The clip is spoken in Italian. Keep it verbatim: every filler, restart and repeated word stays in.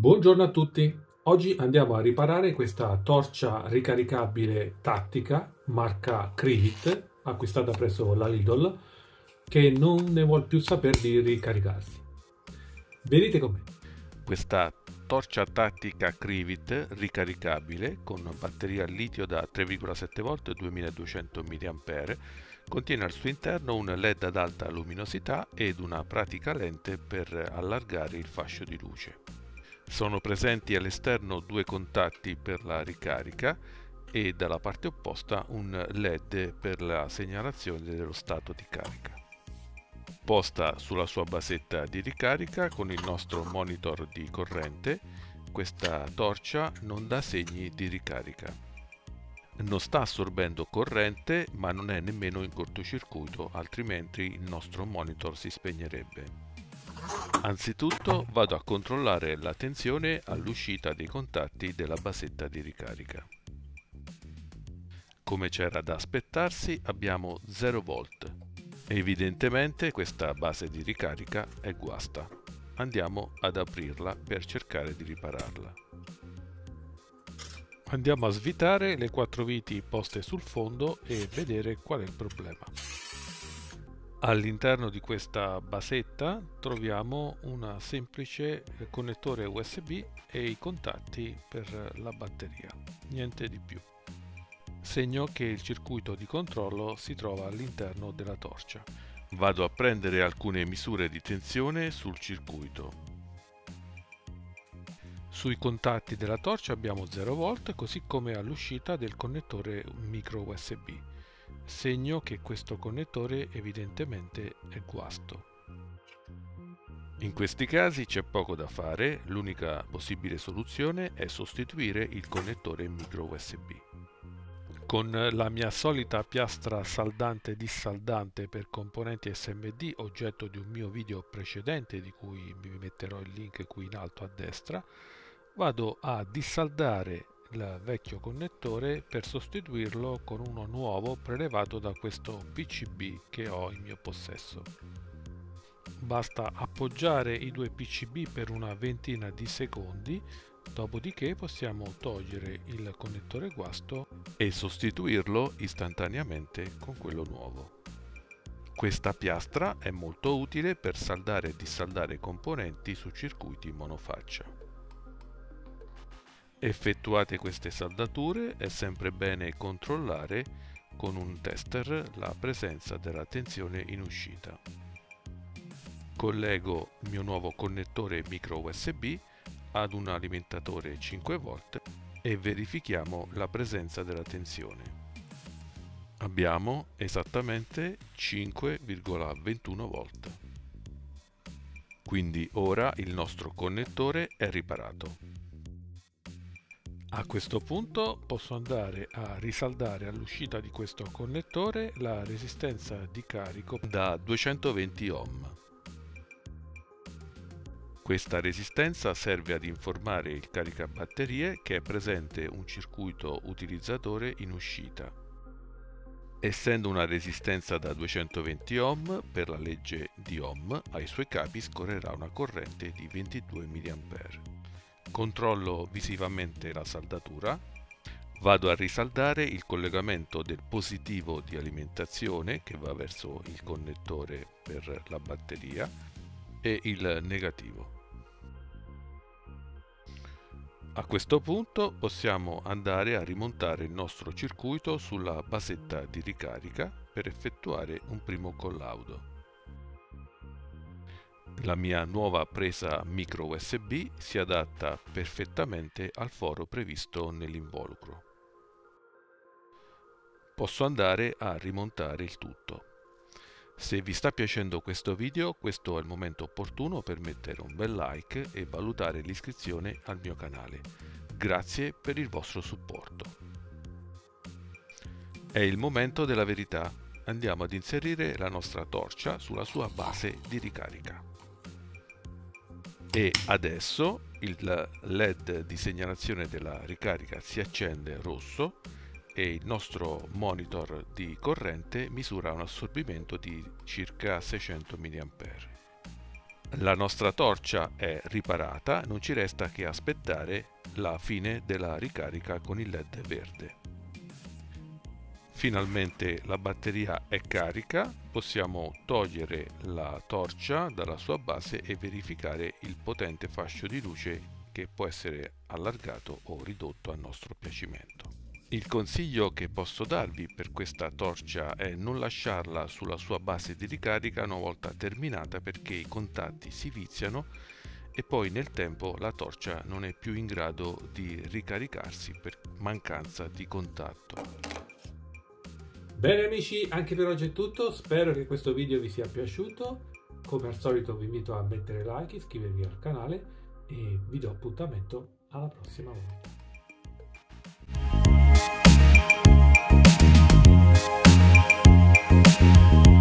Buongiorno a tutti, oggi andiamo a riparare questa torcia ricaricabile tattica marca Krivit acquistata presso la Lidl che non ne vuol più sapere di ricaricarsi. Venite con me. Questa torcia tattica Krivit ricaricabile con batteria al litio da tre virgola sette volt e duemiladuecento milliampere contiene al suo interno un led ad alta luminosità ed una pratica lente per allargare il fascio di luce. Sono presenti all'esterno due contatti per la ricarica e dalla parte opposta un led per la segnalazione dello stato di carica. Posta sulla sua basetta di ricarica con il nostro monitor di corrente, questa torcia non dà segni di ricarica. Non sta assorbendo corrente, ma non è nemmeno in cortocircuito, altrimenti il nostro monitor si spegnerebbe. Anzitutto vado a controllare la tensione all'uscita dei contatti della basetta di ricarica. Come c'era da aspettarsi, abbiamo zero volt. Evidentemente questa base di ricarica è guasta. Andiamo ad aprirla per cercare di ripararla. Andiamo a svitare le quattro viti poste sul fondo e vedere qual è il problema. All'interno di questa basetta troviamo un semplice connettore U S B e i contatti per la batteria, niente di più. Segno che il circuito di controllo si trova all'interno della torcia. Vado a prendere alcune misure di tensione sul circuito. Sui contatti della torcia abbiamo zero volt, così come all'uscita del connettore micro U S B. Segno che questo connettore evidentemente è guasto. In questi casi c'è poco da fare, l'unica possibile soluzione è sostituire il connettore micro U S B. Con la mia solita piastra saldante dissaldante per componenti S M D, oggetto di un mio video precedente di cui vi metterò il link qui in alto a destra, vado a dissaldare il vecchio connettore per sostituirlo con uno nuovo prelevato da questo P C B che ho in mio possesso. Basta appoggiare i due P C B per una ventina di secondi, dopodiché possiamo togliere il connettore guasto e sostituirlo istantaneamente con quello nuovo. Questa piastra è molto utile per saldare e dissaldare componenti su circuiti monofaccia. Effettuate queste saldature è sempre bene controllare con un tester la presenza della tensione in uscita. Collego il mio nuovo connettore micro U S B ad un alimentatore cinque volt e verifichiamo la presenza della tensione. Abbiamo esattamente cinque virgola ventuno volt. Quindi ora il nostro connettore è riparato. A questo punto posso andare a risaldare all'uscita di questo connettore la resistenza di carico da duecentoventi ohm. Questa resistenza serve ad informare il caricabatterie che è presente un circuito utilizzatore in uscita. Essendo una resistenza da duecentoventi ohm, per la legge di Ohm, ai suoi capi scorrerà una corrente di ventidue milliampere. Controllo visivamente la saldatura, vado a risaldare il collegamento del positivo di alimentazione che va verso il connettore per la batteria e il negativo. A questo punto possiamo andare a rimontare il nostro circuito sulla basetta di ricarica per effettuare un primo collaudo. La mia nuova presa micro U S B si adatta perfettamente al foro previsto nell'involucro. Posso andare a rimontare il tutto. Se vi sta piacendo questo video, questo è il momento opportuno per mettere un bel like e valutare l'iscrizione al mio canale. Grazie per il vostro supporto. È il momento della verità. Andiamo ad inserire la nostra torcia sulla sua base di ricarica. E adesso il led di segnalazione della ricarica si accende rosso e il nostro monitor di corrente misura un assorbimento di circa seicento milliampere. La nostra torcia è riparata, non ci resta che aspettare la fine della ricarica con il led verde. Finalmente la batteria è carica, possiamo togliere la torcia dalla sua base e verificare il potente fascio di luce che può essere allargato o ridotto a nostro piacimento. Il consiglio che posso darvi per questa torcia è non lasciarla sulla sua base di ricarica una volta terminata, perché i contatti si viziano e poi nel tempo la torcia non è più in grado di ricaricarsi per mancanza di contatto. Bene amici, anche per oggi è tutto, spero che questo video vi sia piaciuto. Come al solito vi invito a mettere like, iscrivervi al canale e vi do appuntamento alla prossima volta.